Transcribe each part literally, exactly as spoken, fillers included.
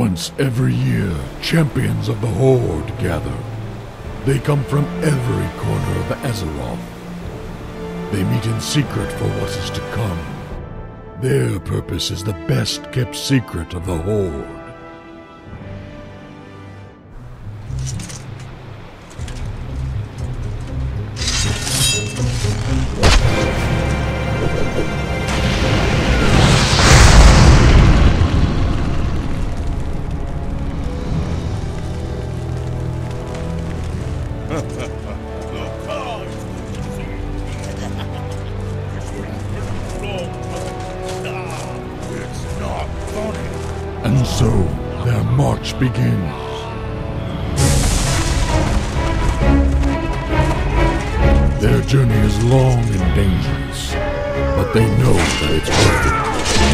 Once every year, champions of the Horde gather. They come from every corner of Azeroth. They meet in secret for what is to come. Their purpose is the best-kept secret of the Horde. And so, their march begins. Their journey is long and dangerous, but they know that it's worth it.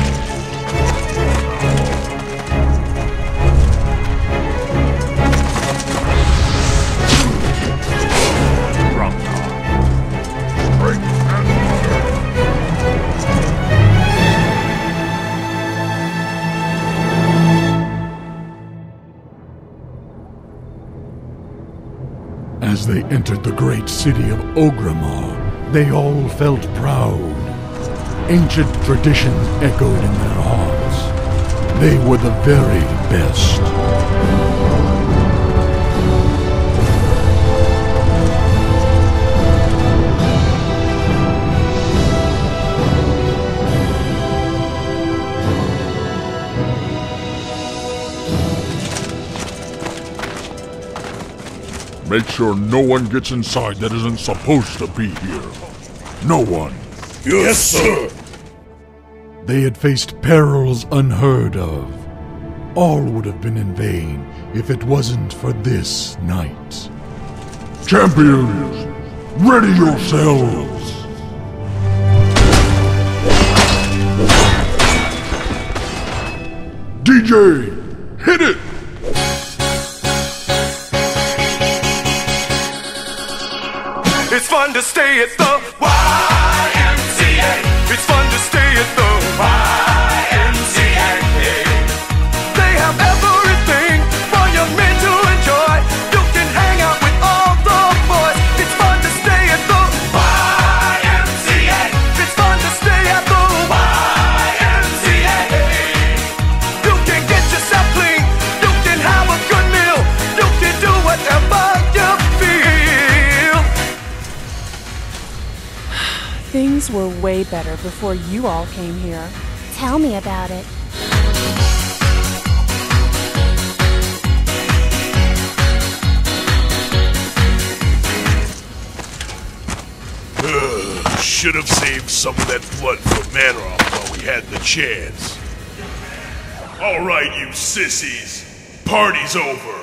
As they entered the great city of Orgrimmar, they all felt proud. Ancient traditions echoed in their hearts. They were the very best. Make sure no one gets inside that isn't supposed to be here. No one. Yes, sir! They had faced perils unheard of. All would have been in vain if it wasn't for this night. Champions, ready yourselves! D J, hit it! It's fun to stay at the Y M C A. It's fun to stay at the Y M C A. They have everything for young men to enjoy. You can hang out with all the boys. It's fun to stay at the Y M C A. It's fun to stay at the Y M C A. You can get yourself clean. You can have a good meal. You can do whatever you feel. Things were way better before you all came here. Tell me about it. Ugh, should have saved some of that blood for Manroth while we had the chance. Alright, you sissies. Party's over.